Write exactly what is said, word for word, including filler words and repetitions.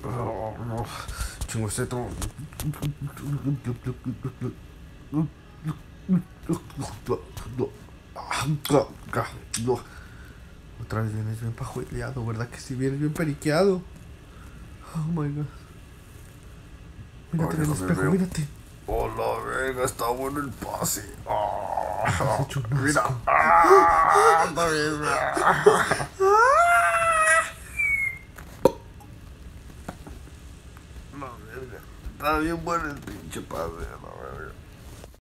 Oh, no. Chingo este todo. Otra vez vienes bien pajueleado, ¿verdad que si vienes bien periqueado? Oh my god. Mírate en el espejo, mírate. Hola, venga, está bueno el pase. Ah, Has hecho un asco. mira. Ah, está bien. No, verga. Está bien bueno el pinche pase, la